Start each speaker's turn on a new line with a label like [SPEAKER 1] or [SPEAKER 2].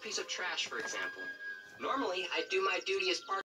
[SPEAKER 1] piece of trash, for example. Normally, I'd do my duty as part